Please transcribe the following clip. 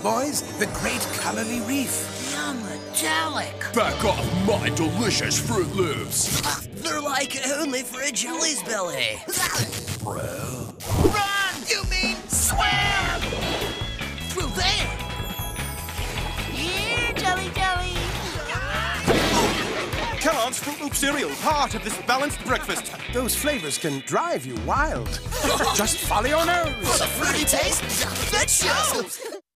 boys. The Great Calorie Reef. Metallic. Back off my delicious Fruit Loops. They're like only for a jelly's belly. Bro. Run! You mean swim! Through there. Here, Jelly Jelly. Kellogg's Fruit Loop cereal, part of this balanced breakfast. Those flavors can drive you wild. Just follow your nose. For the fruity taste, that shows.